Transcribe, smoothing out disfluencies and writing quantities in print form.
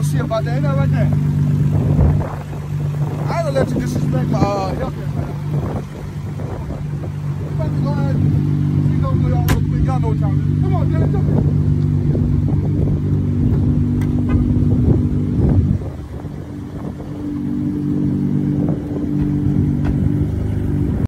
gonna see about that. Ain't that right there? I ain't gonna let you disrespect my health care, man. You about to go ahead. You know, y'all know what y'all do. Come on, Dan, jump in.